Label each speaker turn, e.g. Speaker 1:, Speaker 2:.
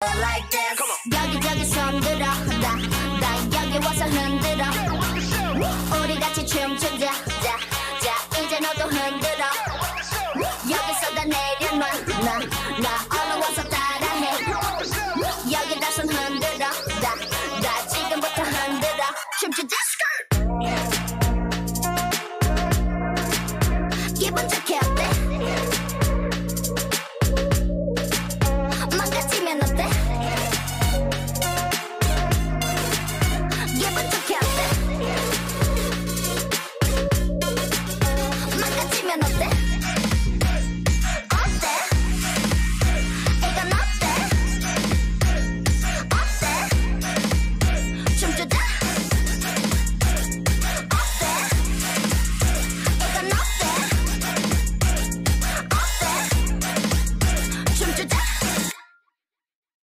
Speaker 1: like this. 여기저기 손들어 나 여기 와서 흔들어 우리 같이 춤추자